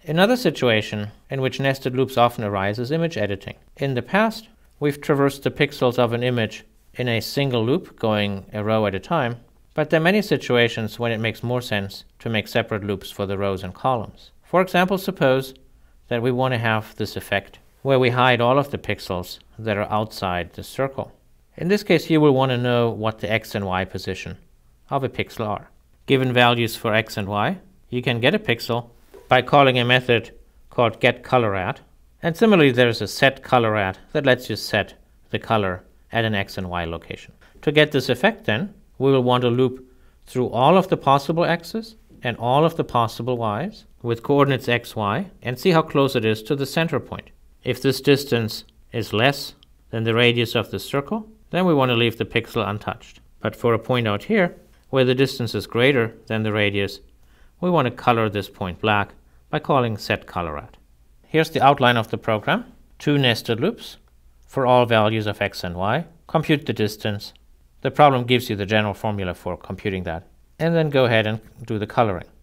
Another situation in which nested loops often arise is image editing. In the past, we've traversed the pixels of an image in a single loop, going a row at a time, but there are many situations when it makes more sense to make separate loops for the rows and columns. For example, suppose that we want to have this effect where we hide all of the pixels that are outside the circle. In this case, you will want to know what the x and y position of a pixel are. Given values for x and y, you can get a pixel by calling a method called getColorAt, and similarly there's a setColorAt that lets you set the color at an x and y location. To get this effect then, we will want to loop through all of the possible x's and all of the possible y's with coordinates x, y, and see how close it is to the center point. If this distance is less than the radius of the circle, then we want to leave the pixel untouched. But for a point out here, where the distance is greater than the radius, we want to color this point black by calling setColorAt. Here's the outline of the program. 2 nested loops for all values of x and y. Compute the distance. The problem gives you the general formula for computing that. And then go ahead and do the coloring.